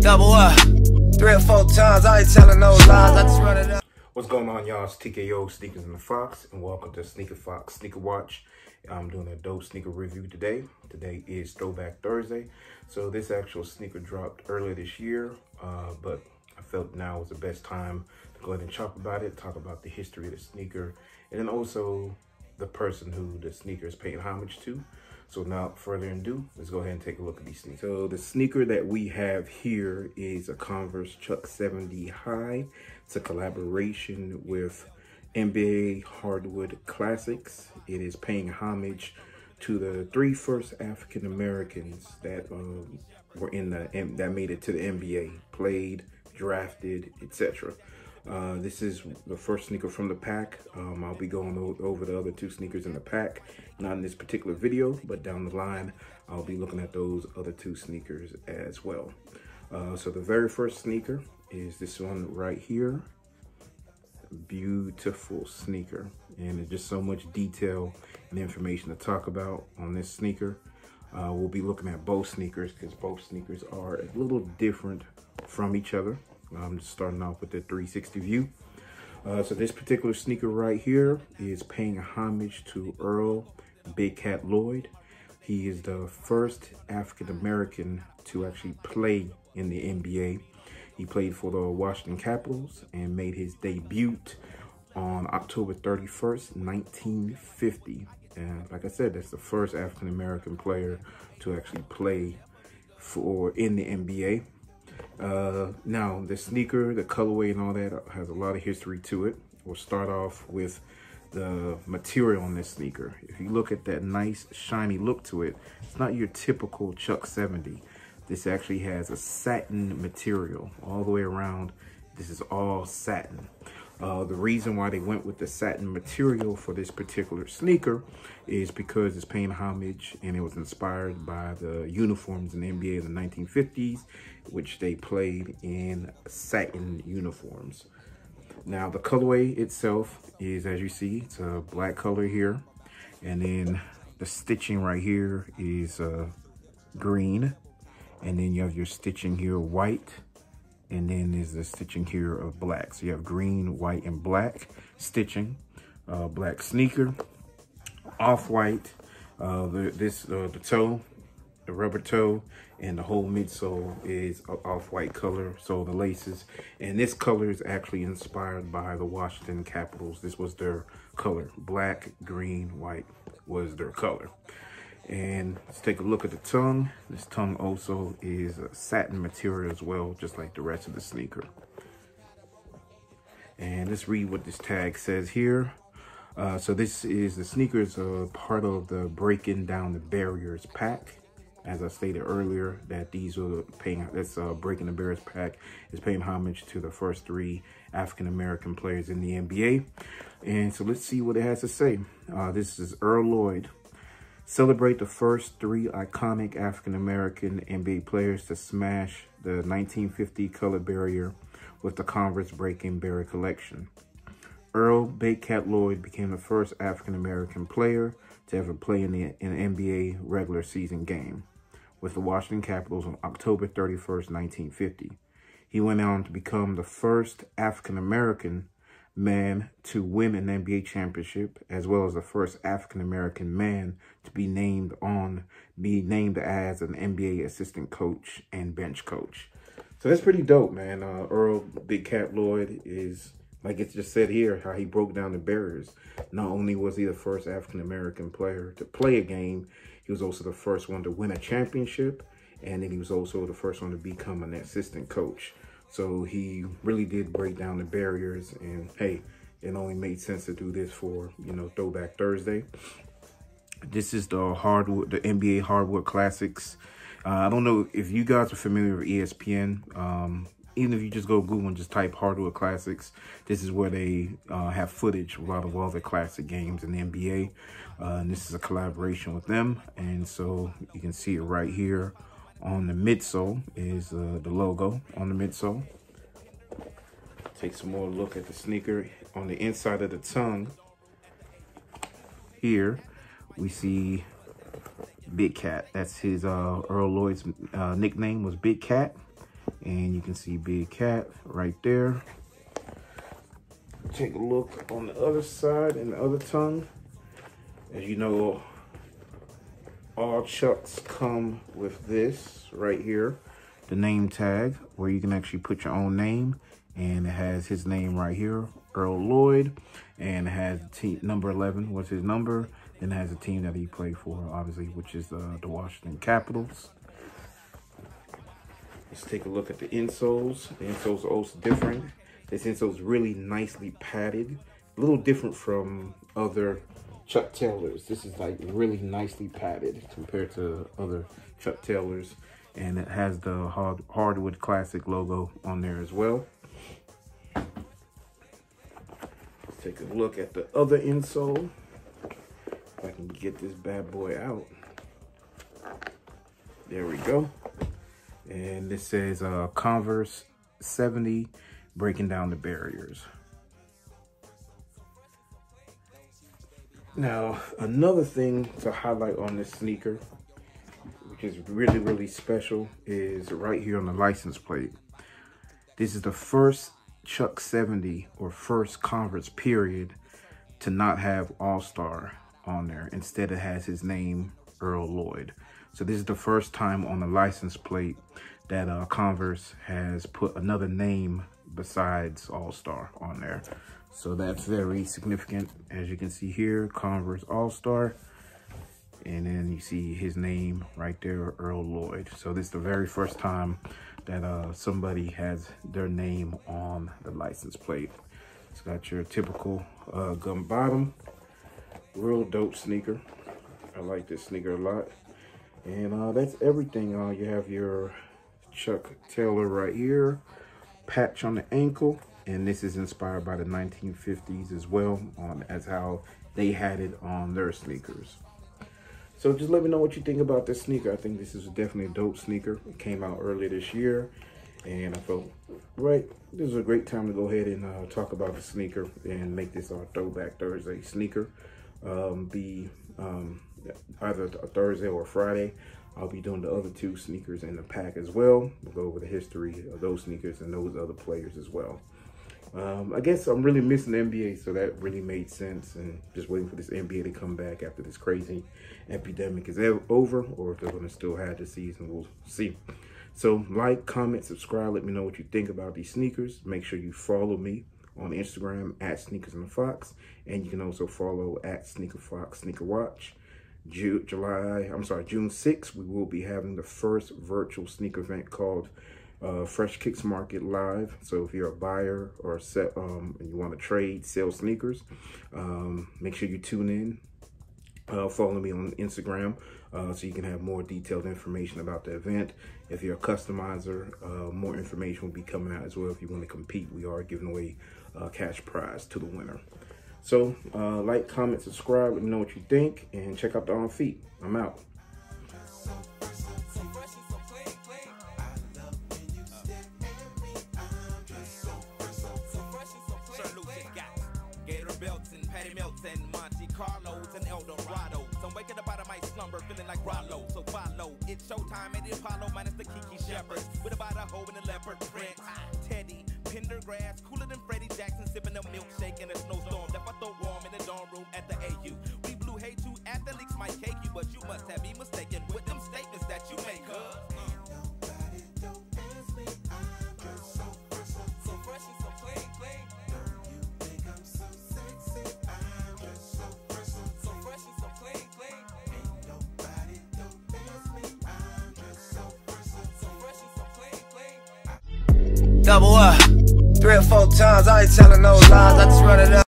Double up. 3 or 4 times, I ain't telling no lies, I just run it up. What's going on, y'all? It's TKO Sneakers in the Fox, and welcome to Sneaker Fox Sneaker Watch. I'm doing a dope sneaker review today. Today is Throwback Thursday. So this actual sneaker dropped earlier this year, but I felt now was the best time to go ahead and talk about it, talk about the history of the sneaker, and then also the person who the sneaker is paying homage to. So now, further ado, let's go ahead and take a look at these sneakers. So the sneaker that we have here is a Converse Chuck 70 High. It's a collaboration with NBA Hardwood Classics. It is paying homage to the 3 first African Americans that were in that made it to the NBA, played, drafted, etc. This is the first sneaker from the pack. I'll be going over the other 2 sneakers in the pack, not in this particular video, but down the line, I'll be looking at those other 2 sneakers as well. So the very first sneaker is this one right here. Beautiful sneaker, and there's just so much detail and information to talk about on this sneaker. We'll be looking at both sneakers because both sneakers are a little different from each other. I'm just starting off with the 360 view. So this particular sneaker right here is paying homage to Earl Big Cat Lloyd. He is the first African American to actually play in the NBA. He played for the Washington Capitals and made his debut on October 31st, 1950. And like I said, that's the first African American player to actually play in the NBA. Now the sneaker, the colorway and all that has a lot of history to it. We'll start off with the material on this sneaker. If you look at that nice shiny look to it, it's not your typical Chuck 70. This actually has a satin material all the way around. This is all satin. The reason why they went with the satin material for this particular sneaker is because it's paying homage and it was inspired by the uniforms in the NBA in the 1950s, which they played in satin uniforms. Now the colorway itself is, as you see, it's a black color here. And then the stitching right here is green. And then you have your stitching here white. And then there's the stitching here of black. So you have green, white, and black stitching. Black sneaker, off-white, the toe, the rubber toe, and the whole midsole is off-white color. So the laces, and this color is actually inspired by the Washington Capitals. This was their color. Black, green, white was their color. And let's take a look at the tongue. This tongue also is a satin material as well, just like the rest of the sneaker. And let's read what this tag says here. So this is the sneakers part of the Breaking Down the Barriers pack. As I stated earlier, that these are paying, Breaking the Barriers pack is paying homage to the first 3 African-American players in the NBA. And so let's see what it has to say. This is Earl Lloyd. Celebrate the first 3 iconic African-American NBA players to smash the 1950 color barrier with the Converse Breaking Barrier collection. Earl Big Cat Lloyd became the first African-American player to ever play in an NBA regular season game with the Washington Capitals on October 31st, 1950. He went on to become the first African-American man to win an NBA championship, as well as the first African-American man to be named as an NBA assistant coach and bench coach. So that's pretty dope, man. Earl Big Cat Lloyd is, like it just said here, how he broke down the barriers. Not only was he the first African-American player to play a game, he was also the first one to win a championship, and then he was also the first one to become an assistant coach. So he really did break down the barriers, and hey, it only made sense to do this for, you know, Throwback Thursday. This is the Hardwood, the NBA Hardwood Classics. I don't know if you guys are familiar with ESPN. Even if you just go Google and just type Hardwood Classics, this is where they have footage of a lot of all the classic games in the NBA. And this is a collaboration with them. And so you can see it right here. On the midsole is the logo on the midsole. Take some more look at the sneaker. On the inside of the tongue, here we see Big Cat. That's his Earl Lloyd's nickname was Big Cat. And you can see Big Cat right there. Take a look on the other side and the other tongue. As you know, all Chucks come with this right here, the name tag, where you can actually put your own name. And it has his name right here, Earl Lloyd. And it has number 11 was his number. And it has a team that he played for, obviously, which is the Washington Capitals. Let's take a look at the insoles. The insoles are also different. This insole is really nicely padded. A little different from other Chuck Taylors. This is like really nicely padded compared to other Chuck Taylors. And it has the Hardwood Classic logo on there as well. Let's take a look at the other insole. If I can get this bad boy out. There we go. And this says Converse 70, breaking down the barriers. Now, another thing to highlight on this sneaker, which is really, really special, is right here on the license plate. This is the first Chuck 70 or first Converse period to not have All-Star on there. Instead, it has his name, Earl Lloyd. So this is the first time on the license plate that Converse has put another name besides All-Star on there. So that's very significant. As you can see here, Converse All-Star. And then you see his name right there, Earl Lloyd. So this is the very first time that somebody has their name on the license plate. It's got your typical gum bottom. Real dope sneaker. I like this sneaker a lot. And that's everything. You have your Chuck Taylor right here, patch on the ankle, and this is inspired by the 1950s as well, as how they had it on their sneakers. So just let me know what you think about this sneaker. I think this is definitely a dope sneaker. It came out earlier this year, and I felt, right, this is a great time to go ahead and talk about the sneaker and make this our Throwback Thursday sneaker. Either a Thursday or a Friday. I'll be doing the other two sneakers in the pack as well. We'll go over the history of those sneakers and those other players as well. I guess I'm really missing the NBA, so that really made sense. And just waiting for this NBA to come back after this crazy epidemic is over, or if they're going to still have the season, we'll see. So like, comment, subscribe. Let me know what you think about these sneakers. Make sure you follow me on Instagram at SneakersandTheFox, and you can also follow at SneakerFox Sneaker Watch. June 6th, we will be having the first virtual sneaker event called Fresh Kicks Market Live. So if you're a buyer or and you want to trade, sell sneakers, make sure you tune in. Follow me on Instagram so you can have more detailed information about the event. If you're a customizer, more information will be coming out as well. If you want to compete, we are giving away a cash prize to the winner. So like, comment, subscribe, let me know what you think, and check out the On Feet. I'm out. Carlos and El Dorado. So I'm waking up out of my slumber, feeling like Rollo. So follow, it's showtime at the Apollo, minus the Kiki Shepherd. With about a hoe in the leopard print. Teddy, Pendergrass, cooler than Freddie Jackson, sipping a milkshake in a snowstorm. Left I throw warm in the dorm room at the AU. We blew hay to athletes might cake you, but you must have me mistaken with them statements that you make, huh? Double up 3 or 4 times, I ain't telling no lies, I just run it up.